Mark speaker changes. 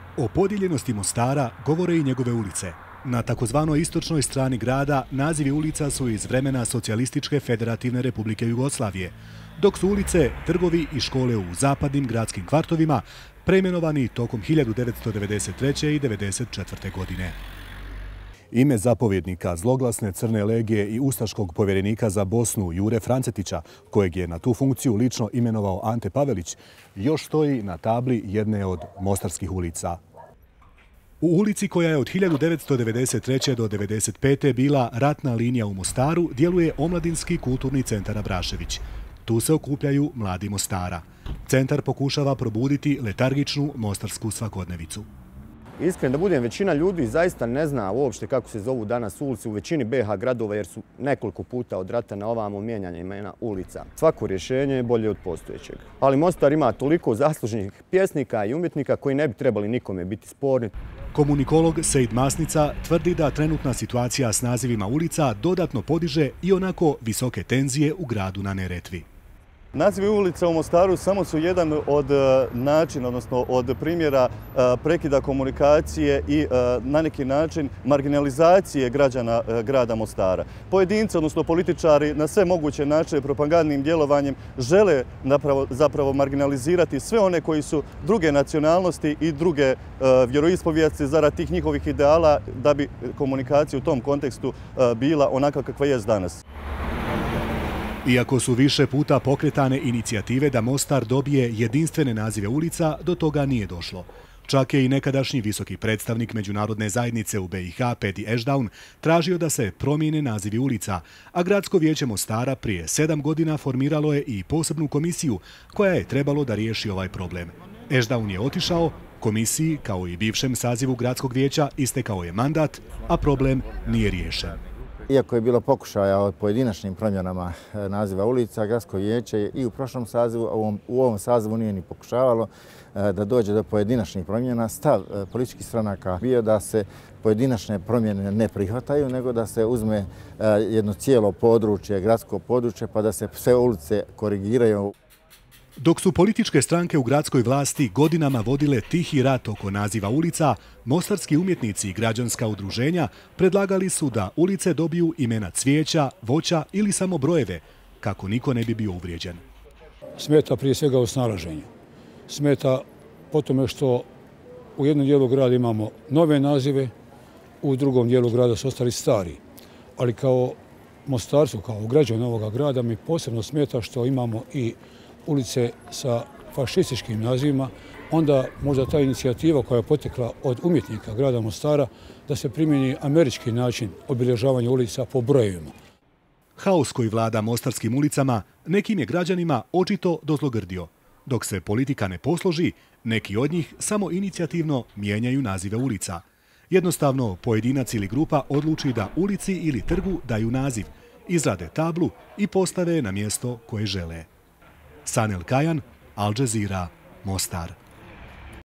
Speaker 1: O podijeljenosti Mostara govore i njegove ulice. Na takozvanoj istočnoj strani grada nazivi ulica su iz vremena Socijalističke federativne republike Jugoslavije, dok su ulice, trgovi i škole u zapadnim gradskim kvartovima preimenovani tokom 1993. i 1994. godine. Ime zapovjednika zloglasne Crne legije i ustaškog povjerenika za Bosnu Jure Francetića, kojeg je na tu funkciju lično imenovao Ante Pavelić, još stoji na tabli jedne od mostarskih ulica. U ulici koja je od 1993. do 1995. bila ratna linija u Mostaru djeluje Omladinski kulturni centar Abrašević. Tu se okupljaju mladi Mostara. Centar pokušava probuditi letargičnu mostarsku svakodnevicu.
Speaker 2: Iskren da budem, većina ljudi zaista ne zna uopšte kako se zovu danas ulice u većini BiH gradova jer su nekoliko puta od rata na ovamo mijenjanje imena ulica. Svako rješenje je bolje od postojećeg. Ali Mostar ima toliko zaslužnih pjesnika i umjetnika koji ne bi trebali nikome biti sporni.
Speaker 1: Komunikolog Sejid Masnica tvrdi da trenutna situacija s nazivima ulica dodatno podiže i onako visoke tenzije u gradu na Neretvi.
Speaker 3: Nazivi ulica u Mostaru samo su jedan od načina, odnosno od primjera prekida komunikacije i na neki način marginalizacije građana grada Mostara. Pojedinci, odnosno političari, na sve moguće načine propagandnim djelovanjem žele zapravo marginalizirati sve one koji su druge nacionalnosti i druge vjeroispovijesti zarad tih njihovih ideala da bi komunikacija u tom kontekstu bila onaka kakva je danas.
Speaker 1: Iako su više puta pokretane inicijative da Mostar dobije jedinstvene nazive ulica, do toga nije došlo. Čak je i nekadašnji visoki predstavnik međunarodne zajednice u BiH, Pedi Ešdaun, tražio da se promijene nazivi ulica, a Gradsko vijeće Mostara prije 7 godina formiralo je i posebnu komisiju koja je trebalo da riješi ovaj problem. Ešdaun je otišao, komisiji, kao i bivšem sazivu Gradskog vijeća, istekao je mandat, a problem nije riješen.
Speaker 4: Iako je bilo pokušaja o pojedinačnim promjenama naziva ulica, Gradsko vijeće i u prošlom sazivu, u ovom sazivu nije ni pokušavalo da dođe do pojedinačnih promjena. Stav političkih stranaka bio da se pojedinačne promjene ne prihvataju, nego da se uzme jedno cijelo područje, gradsko područje, pa da se sve ulice korigiraju.
Speaker 1: Dok su političke stranke u gradskoj vlasti godinama vodile tihi rat oko naziva ulica, mostarski umjetnici i građanska udruženja predlagali su da ulice dobiju imena cvijeća, voća ili samo brojeve, kako niko ne bi bio uvrijeđen.
Speaker 5: Smeta prije svega u snalaženju. Smeta po tome što u jednom dijelu grada imamo nove nazive, u drugom dijelu grada su ostali stari. Ali kao Mostarcu, kao građan ovoga grada, mi posebno smeta što imamo i ulice sa fašističkim nazivima, onda možda ta inicijativa koja je potekla od umjetnika grada Mostara da se primjeni američki način obilježavanja ulica po brojevima.
Speaker 1: Haos koji vlada mostarskim ulicama nekim je građanima očito dozlogrdio. Dok se politika ne posloži, neki od njih samo inicijativno mijenjaju nazive ulica. Jednostavno, pojedinac ili grupa odluči da ulici ili trgu daju naziv, izrade tablu i postave na mjesto koje žele. Sanel Kajan, Al Jazeera, Mostar.